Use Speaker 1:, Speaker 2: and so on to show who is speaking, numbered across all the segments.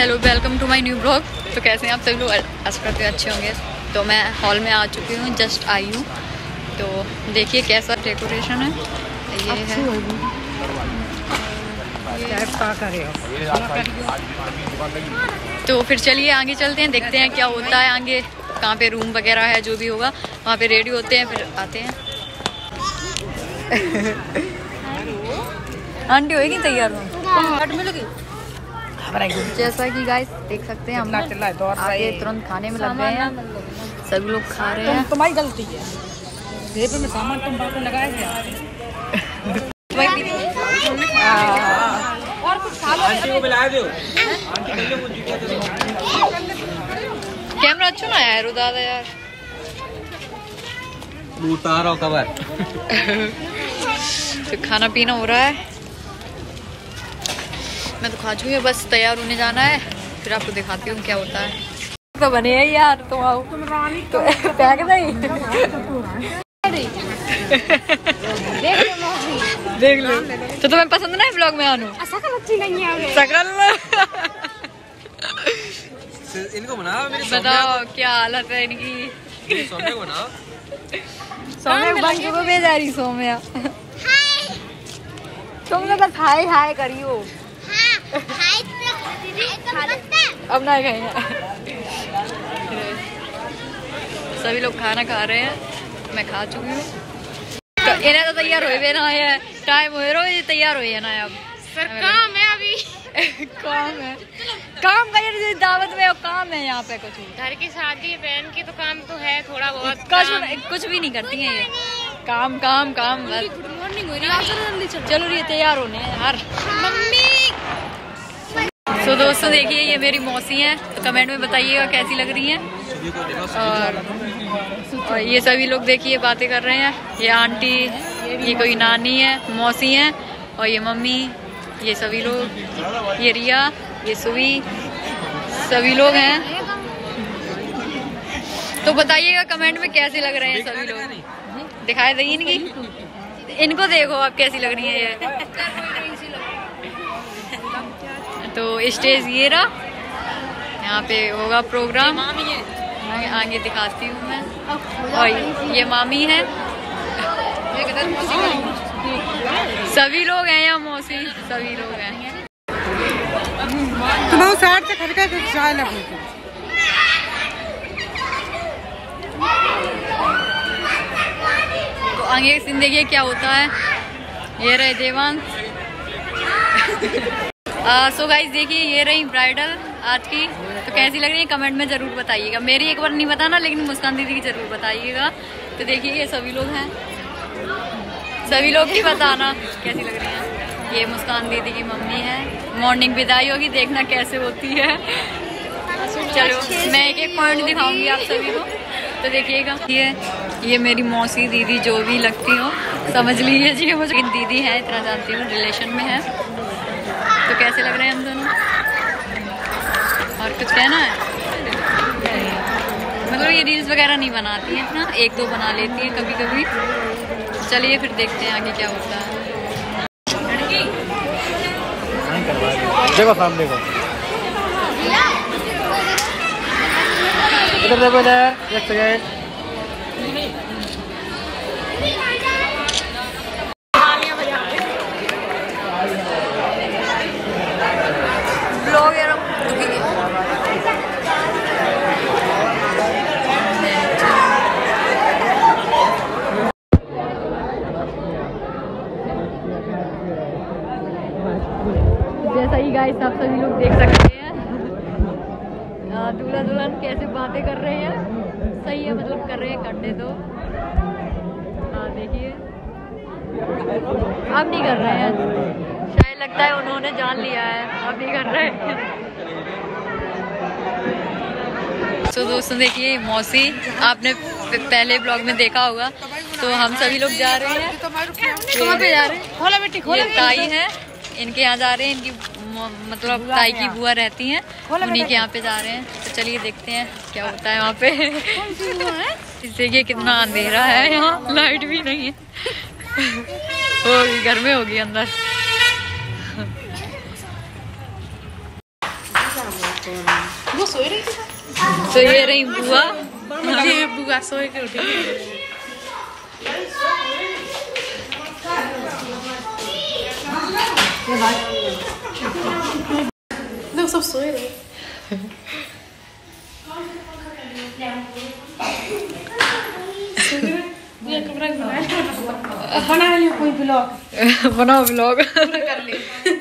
Speaker 1: Hello, welcome to my new blog. तो कैसे हैं आप सभी लोग? आशा करते हैं अच्छे होंगे। तो मैं हॉल में आ चुकी हूँ, जस्ट आई हूँ। तो देखिए कैसा डेकोरेशन है। ये है, तो फिर चलिए आगे चलते हैं, देखते हैं क्या होता है आगे, कहाँ पे रूम वगैरह है, जो भी होगा वहाँ पे रेडी होते हैं, फिर आते हैं। आंटी होएगी तैयार? जैसा कि गाइस देख सकते हैं, हम आगे तुरंत खाने में लग गए हैं। सब लोग खा रहे हैं।
Speaker 2: तुम्हारी गलती है, जेब में सामान तुम बात लगाए थे। और कुछ आंटी को बुला दो।
Speaker 1: कैमरा अच्छा ना यार, उदादा यार
Speaker 3: उतारो कवर।
Speaker 1: तो खाना पीना हो रहा है, मैं तो खा चुकी हूँ, बस तैयार होने जाना है, फिर आपको दिखाती हूँ क्या होता है। तो बने है यार, तुम आओ तो पैक नहीं। देख लो तो तुम्हें पसंद ना है ब्लॉग में आनू?
Speaker 2: शकल अच्छी नहीं है।
Speaker 1: शकल
Speaker 3: इनको बनाओ,
Speaker 1: बताओ क्या हालत है इनकी।
Speaker 3: सौम्या को बनाओ।
Speaker 1: सौम्या बन को भेजा रही सौम्या। तुम तो बस हाय हाय करियो। अब ना गए सभी लोग खाना खा रहे हैं, मैं खा चुकी हूँ। तो इन्हें तो तैयार हुए ना है, टाइम हो रहा है, तैयार हुई है ना अब।
Speaker 2: सर काम है अभी।
Speaker 1: काम है, काम का ये दावत में काम है यहाँ पे। कुछ
Speaker 2: घर की शादी बहन की तो काम तो है थोड़ा बहुत।
Speaker 1: कुछ भी नहीं करती हैं ये, काम काम काम।
Speaker 2: गुड मॉर्निंग हो रही है,
Speaker 1: चलो ये तैयार होने यार
Speaker 2: मम्मी।
Speaker 1: तो दोस्तों देखिए, ये मेरी मौसी हैं, तो कमेंट में बताइएगा कैसी लग रही हैं। और ये सभी लोग देखिए बातें कर रहे हैं। ये आंटी, ये कोई नानी है, मौसी हैं, और ये मम्मी, ये सभी लोग, ये रिया, ये सुवी, सभी लोग हैं। तो बताइएगा कमेंट में कैसे लग रहे हैं सभी लोग। दिखाई देगी इनकी, इनको देखो आप कैसी लग रही है ये। तो स्टेज ये रहा, यहाँ पे होगा प्रोग्राम, आगे दिखाती हूँ मैं। और ये मामी है, सभी लोग हैं यहाँ, मौसी सभी लोग हैं।
Speaker 2: तुम साइड से खड़का के चाय लग।
Speaker 1: तो आगे सीन देखिए क्या होता है। ये रहे देवांश। सो गाइस देखिए, ये रही ब्राइडल आज की। तो कैसी लग रही है कमेंट में जरूर बताइएगा। मेरी एक बार नहीं बताना, लेकिन मुस्कान दीदी की जरूर बताइएगा। तो देखिए ये सभी लोग हैं, सभी लोग की बताना कैसी लग रही है। ये मुस्कान दीदी की मम्मी है। मॉर्निंग विदाई होगी, देखना कैसे होती है। चलो मैं एक एक पॉइंट दिखाऊंगी आप सभी को, तो देखिएगा। ये मेरी मौसी दीदी जो भी लगती हो समझ लीजिए, मुझे दीदी है, इतना जानती हूँ, रिलेशन में है। तो कैसे लग रहे हैं हम दोनों? और कुछ कहना है? मतलब ये रील्स वगैरह नहीं बनाती है ना, एक दो बना लेती है कभी कभी। चलिए फिर देखते हैं आगे क्या होता है।
Speaker 3: देखो सामने को, इधर देखो, इधर एक सेकंड।
Speaker 1: जैसा ही गाइस आप सभी लोग देख सकते हैं, दूल्हा दुल्हन कैसे बातें कर रहे हैं। सही है, मतलब कर रहे हैं कंडे तो। देखिए अब नहीं कर रहे हैं, शायद लगता है उन्होंने जान लिया है, अब नहीं कर रहे हैं। तो दोस्तों देखिए, मौसी आपने पहले ब्लॉग में देखा होगा। तो हम सभी लोग जा रहे हैं, कहाँ पे जा रहे हैं? ये ताई है, इनके यहाँ जा रहे हैं। इनकी मतलब ताई की बुआ रहती हैं, उन्हीं के यहाँ पे जा रहे हैं। तो चलिए देखते हैं क्या होता है वहाँ पे। देखिए कितना अंधेरा है यहाँ, लाइट भी नहीं है। होगी घर में, होगी अंदर।
Speaker 2: वो सोई रही थी।
Speaker 1: तो ये रही बुआ,
Speaker 2: ये बुआ सोए के उठी। लोग सब सोए रहे। बना लियो कोई ब्लॉग,
Speaker 1: बनाओ ब्लॉग।
Speaker 2: कर ले।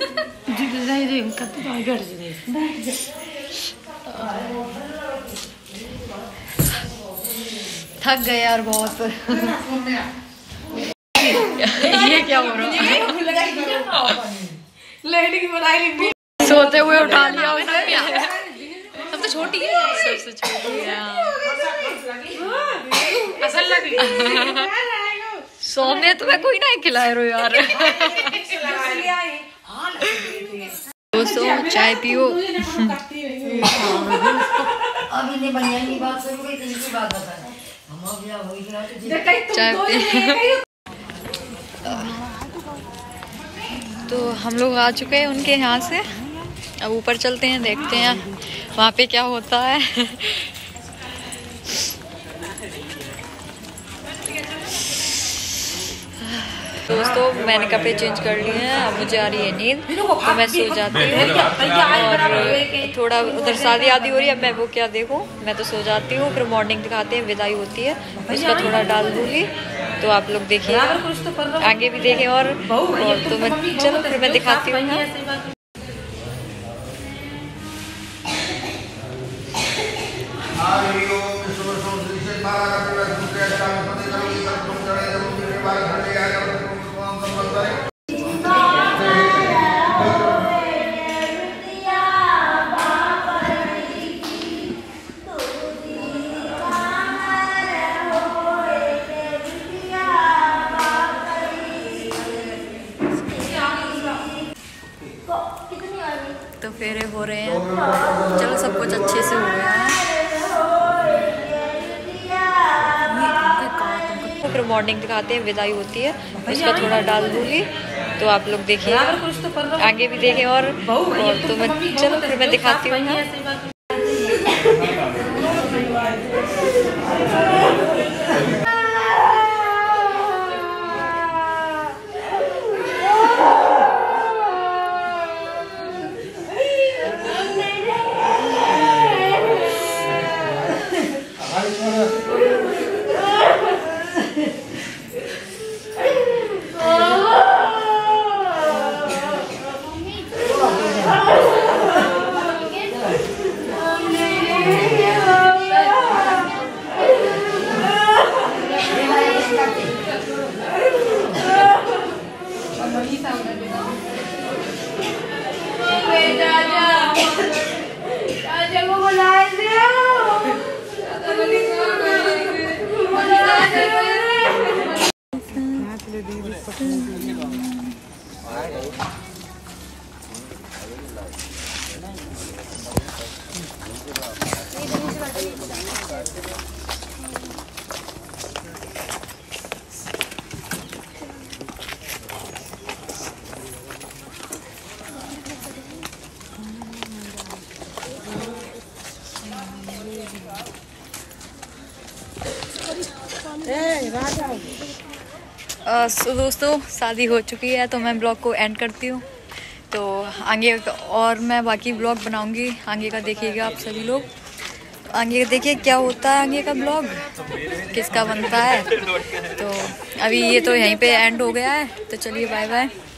Speaker 1: थक गए यार बहुत। ये क्या हो रहा है? सोते हुए उठा लिया उसे।
Speaker 2: सबसे छोटी है,
Speaker 1: सबसे छोटी है।
Speaker 2: असल लगी।
Speaker 1: सोने तुम्हें कोई नहीं खिलाए रो यार। दोस्तों चाय पियो।
Speaker 4: अभी नहीं बढ़िया बात शुरू की तीसरी बात बता।
Speaker 1: चाय पी। तो हम लोग आ चुके हैं उनके यहाँ से। अब ऊपर चलते हैं, देखते हैं वहाँ पे क्या होता है। दोस्तों मैंने कपड़े चेंज कर लिए हैं, अब मुझे आ रही है नींद, तो मैं सो जाती हूँ। और थोड़ा उधर शादी आदि हो रही है, अब मैं वो क्या देखूँ, मैं तो सो जाती हूँ। फिर मॉर्निंग दिखाते हैं, विदाई होती है, उसका थोड़ा डाल दूँगी, तो आप लोग देखिए, आगे भी देखें। और तो मैं चलो फिर मैं दिखाती हूँ। तो फेरे हो रहे हैं, चलो सब कुछ अच्छे से हो गया है। फिर मॉर्निंग दिखाते हैं, विदाई होती है, उसका थोड़ा डाल दूँगी, तो आप लोग देखिए, आगे भी देखें। और तो मैं चलो फिर मैं दिखाती हूँ। दोस्तों शादी हो चुकी है, तो मैं ब्लॉग को एंड करती हूँ। तो आगे और मैं बाकी ब्लॉग बनाऊंगी, आगे का देखिएगा आप सभी लोग। आगे देखिए क्या होता है, आगे का ब्लॉग किसका बनता है। तो अभी ये तो यहीं पे एंड हो गया है, तो चलिए बाय बाय।